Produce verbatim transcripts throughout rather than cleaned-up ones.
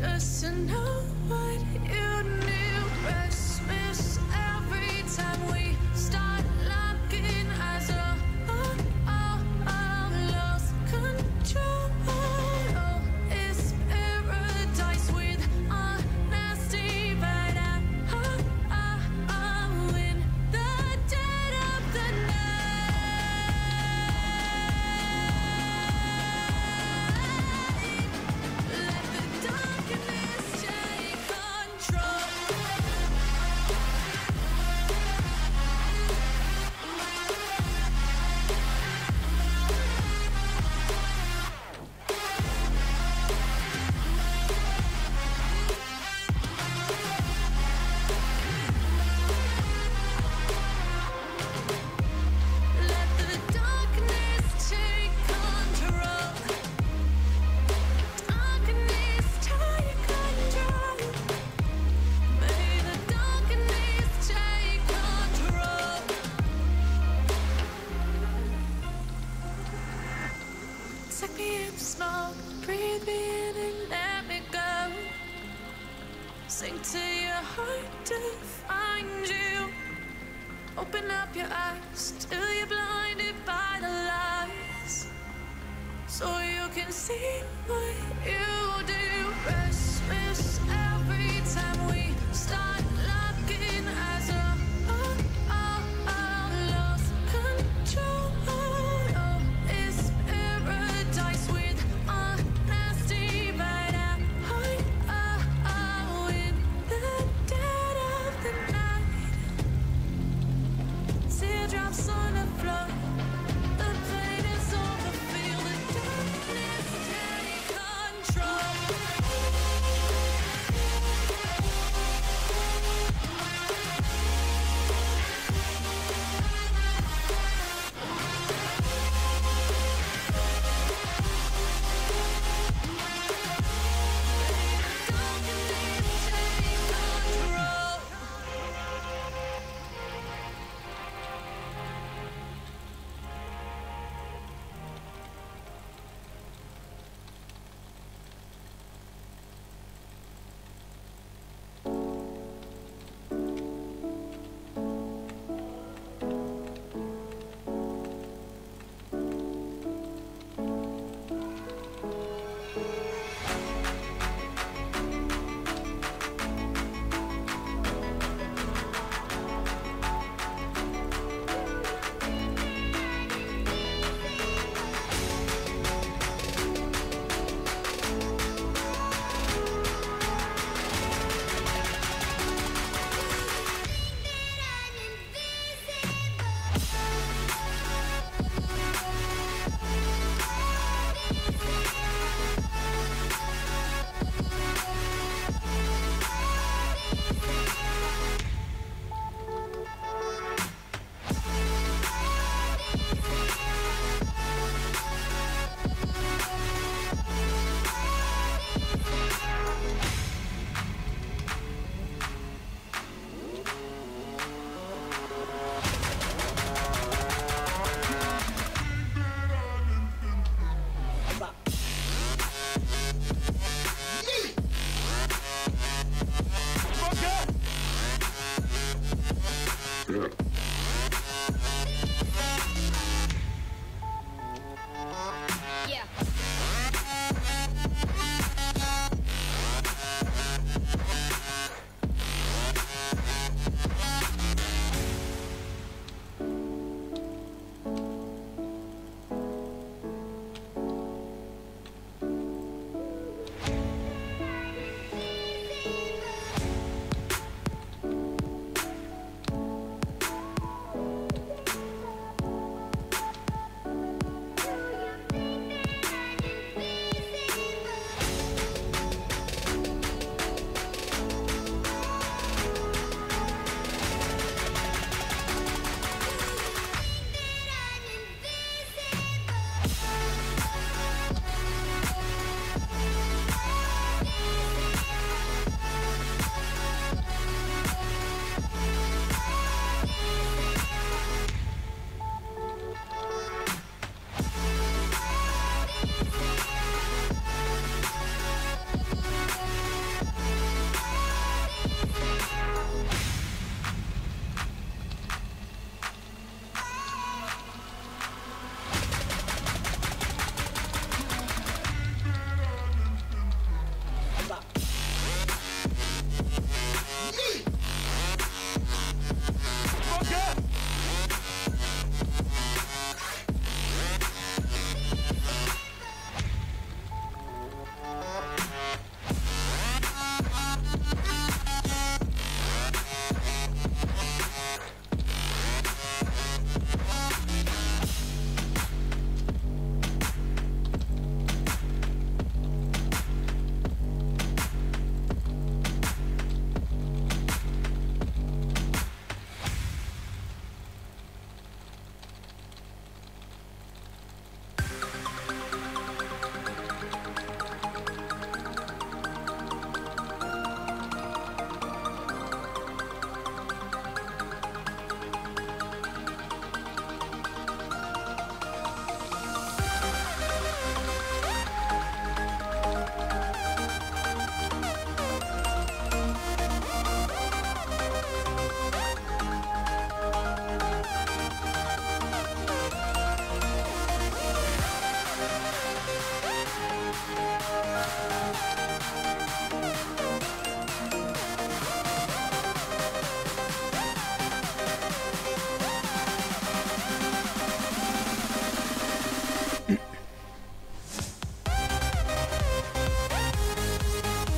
just to know what you knew. Restless every time we start locking eyes. Oh, oh, oh, oh, lost control. Oh, it's paradise with honesty, but I, oh, oh, oh, in the dead of the night, let the darkness take control. Let the darkness take control. Darkness take control. May the darkness take control. Take me in the smoke, breathe me in and let me go. Sink to your heart to find you. Open up your eyes till you're blinded by the lies, so you can see what you do. Restless every time we start locking eyes. Oh, oh, oh, oh, lost control. Oh, it's paradise with honesty, but I, oh, oh, oh, in the dead of the night. Teardrops on the floor. The pain is over. Feel the darkness take control. Darkness take control.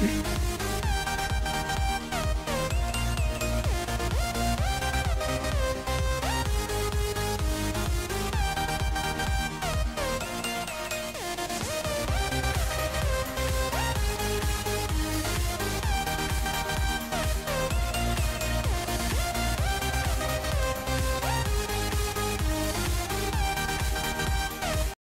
Tschüss.